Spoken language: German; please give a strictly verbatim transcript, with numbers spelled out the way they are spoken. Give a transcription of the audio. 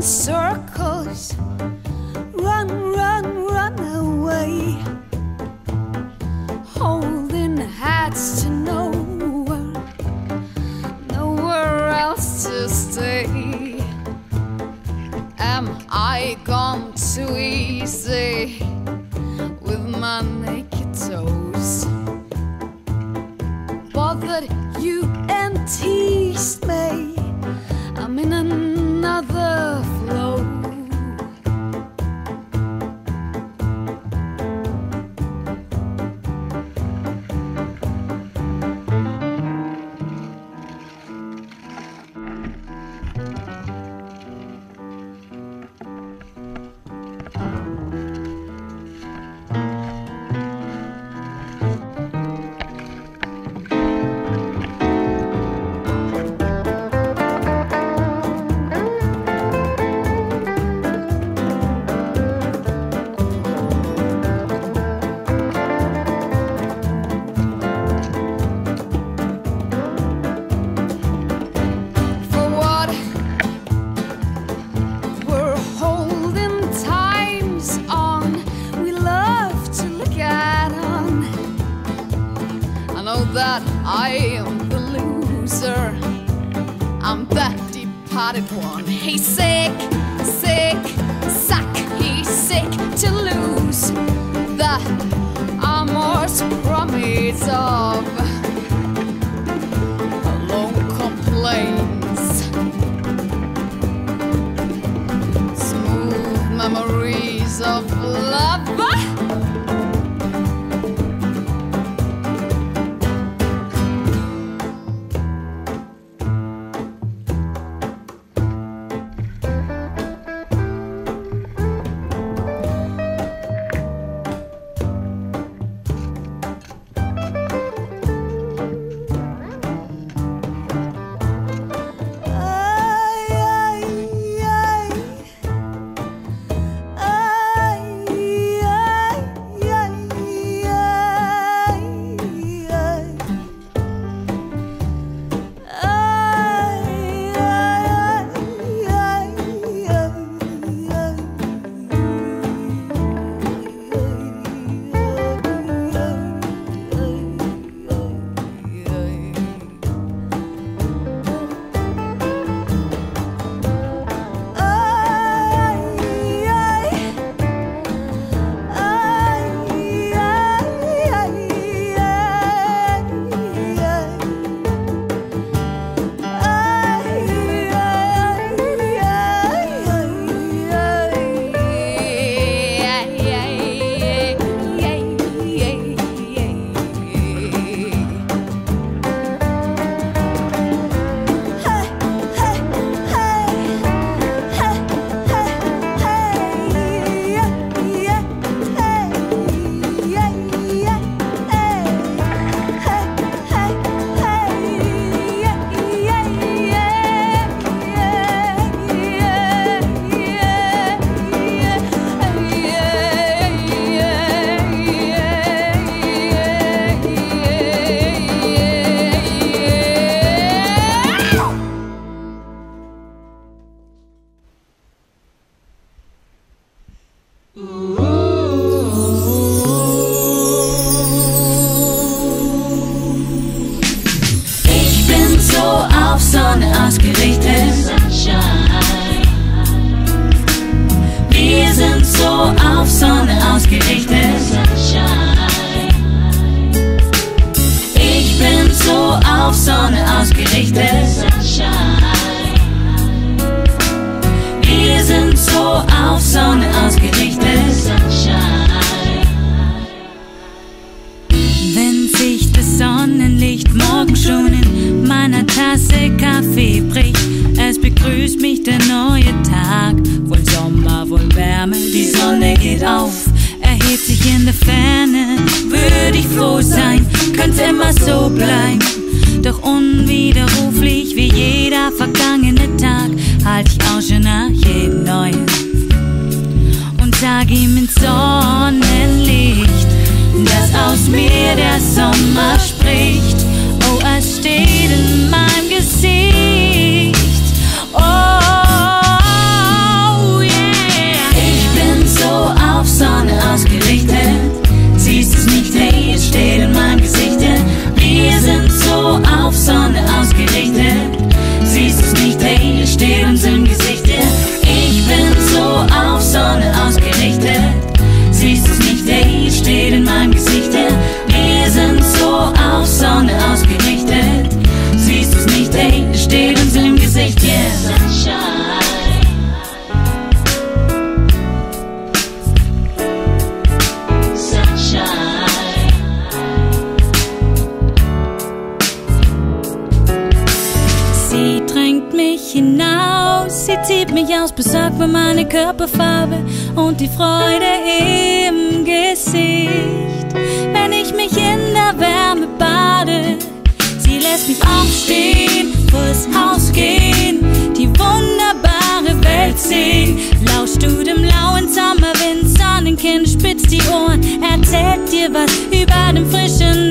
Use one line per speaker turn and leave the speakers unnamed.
circles. Run, run, run away. Holding hats to nowhere, nowhere else to stay. Am I gone too easy with my naked toes? Bothered you and teased me. I'm in another flow. That I am the loser. I'm that departed one. He's sick, sick, suck. He's sick to lose the amorous promise of alone complaints, smooth memories of love.
Steht in meinem Gesicht. Oh, zieht mich aus, besorgt mir meine Körperfarbe und die Freude im Gesicht, wenn ich mich in der Wärme bade. Sie lässt mich aufstehen, vors Haus gehen, die wunderbare Welt sehen. Lauschst du dem lauen Sommerwind, Sonnenkind spitzt die Ohren, erzählt dir was über den frischen